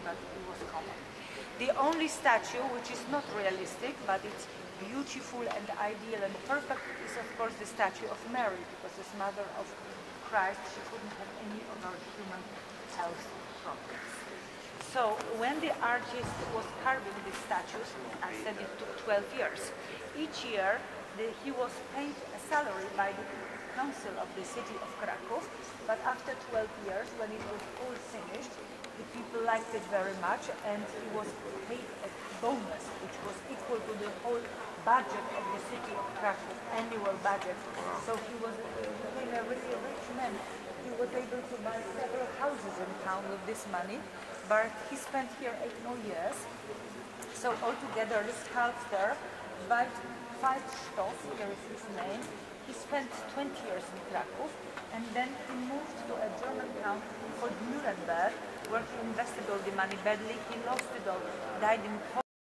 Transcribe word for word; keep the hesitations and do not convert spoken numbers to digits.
but it was common. The only statue which is not realistic, but it's beautiful and ideal and perfect, is of course the statue of Mary, because as mother of Christ, she couldn't have any other human health problems. So when the artist was carving these statues, I said it took twelve years. Each year the, he was paid a salary by the council of the city of Krakow, but after twelve years, when it was all finished, the people liked it very much, and he was paid a bonus which was equal to the whole budget of the city of Krakow, annual budget. So he was he became a really rich man. He was able to buy several houses in town with this money, but he spent here eight more years. So altogether, this sculptor, Veit Stoss, here is his name, he spent twenty years in Krakow, and then he moved to a German town called Nuremberg, where he invested all the money badly. He lost it all, died in